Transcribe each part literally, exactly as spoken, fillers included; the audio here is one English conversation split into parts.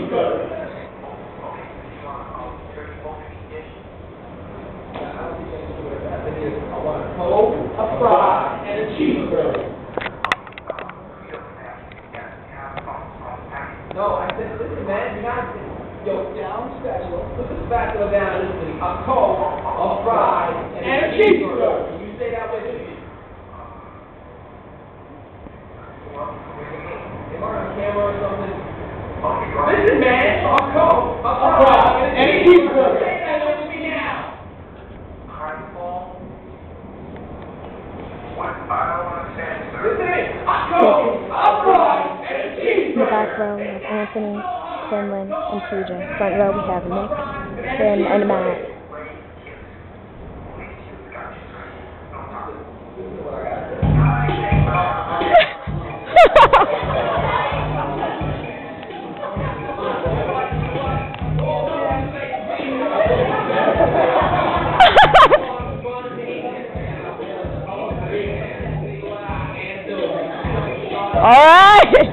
cheeseburger. I want a Coke, a fry, and a cheeseburger. No, I said, listen, man, you got to, yo, down special. Put the spatula down, listen, a Coke, a fry, and, and a cheeseburger. Can you say that with me? Am I on camera or something? Listen, man, a Coke, a fry, and a cheeseburger. Say that with me now. Listen, a Coke, a fry, and a cheeseburger. In the back row we have Anthony, Quinlan, and P J. Front row we have Nick, Tim, and Matt. All right.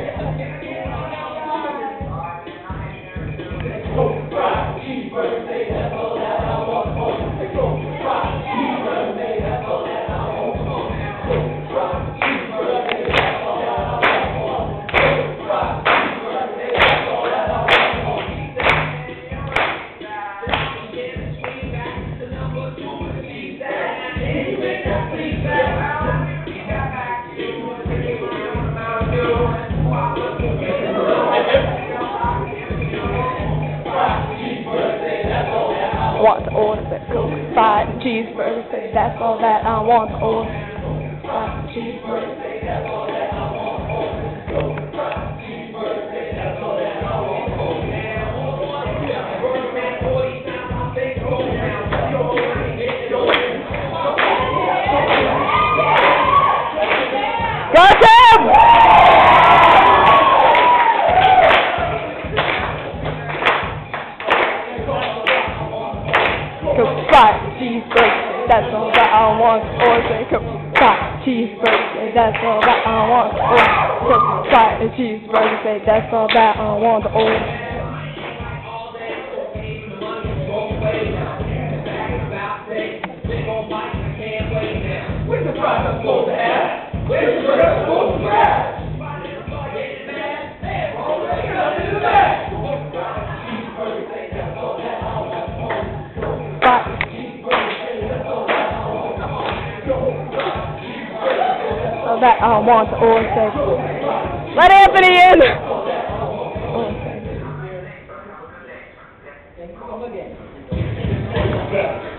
Want to order the Coke, fried cheeseburger, say that's all that I want to order. Fried cheeseburger, say that's all that I want to order. Coke, fried cheeseburger, say that's all that I want to order. Got him! Fried cheeseburger, that's all that I want to order. Fried cheeseburger, that's all that I want to order. Fried cheeseburger, say that's all that I want to order. Where's the fries I'm supposed to have? Where's the fries I'm supposed to have? That I want to order. Say, let Anthony in. Oh, okay.